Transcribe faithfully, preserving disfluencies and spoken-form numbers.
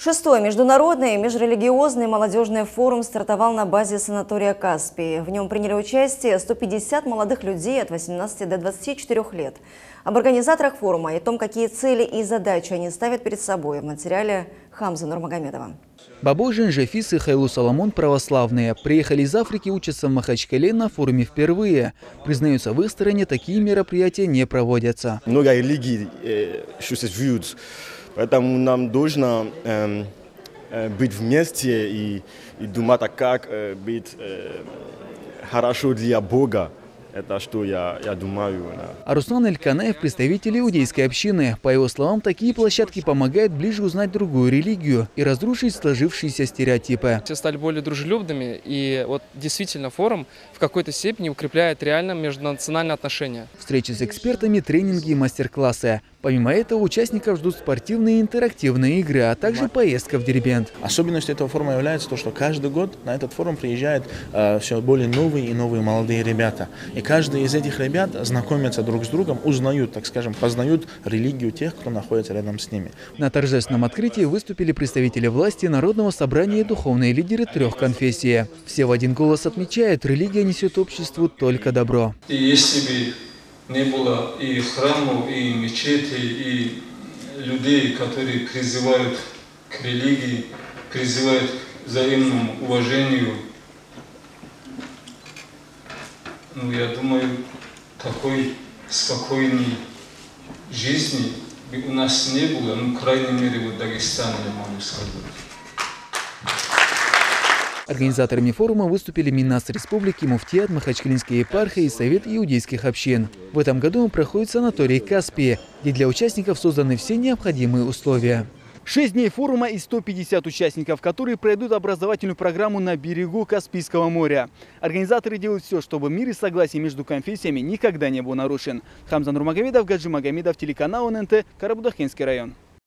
Шестой международный межрелигиозный молодежный форум стартовал на базе санатория «Каспий». В нем приняли участие сто пятьдесят молодых людей от восемнадцати до двадцати четырёх лет. Об организаторах форума и о том, какие цели и задачи они ставят перед собой, в материале Хамзы Нурмагомедова. Бабожин, Жафис и Хайлу Соломон православные. Приехали из Африки учатся в Махачкале на форуме впервые. Признаются, в их стране такие мероприятия не проводятся. Много религий э, существует, поэтому нам нужно э, э, быть вместе и, и думать, как э, быть э, хорошо для Бога. Это что я, я думаю. Да. А Руслан Эльканаев – представитель иудейской общины. По его словам, такие площадки помогают ближе узнать другую религию и разрушить сложившиеся стереотипы. Все стали более дружелюбными, и вот действительно форум в какой-то степени укрепляет реально межнациональные отношения. Встречи с экспертами, тренинги и мастер-классы. Помимо этого, участников ждут спортивные и интерактивные игры, а также поездка в Дербент. Особенностью этого форума является то, что каждый год на этот форум приезжают э, все более новые и новые молодые ребята. И каждый из этих ребят знакомится друг с другом, узнают, так скажем, познают религию тех, кто находится рядом с ними. На торжественном открытии выступили представители власти, народного собрания и духовные лидеры трех конфессий. Все в один голос отмечают, религия несет обществу только добро. И если бы не было и храмов, и мечетей, и людей, которые призывают к религии, призывают к взаимному уважению, ну, я думаю, такой спокойной жизни у нас не было, ну, по крайней мере, в Дагестане, я могу сказать. Организаторами форума выступили Минас Республики, Муфтият, Махачкалинская епархия и Совет иудейских общин. В этом году он проходит в санатории «Каспий», где для участников созданы все необходимые условия. Шесть дней форума и сто пятьдесят участников, которые пройдут образовательную программу на берегу Каспийского моря. Организаторы делают все, чтобы мир и согласие между конфессиями никогда не был нарушен. Хамза Нурмагомедов, Гаджи Магомедов, телеканал эн эн тэ, Карабудахинский район.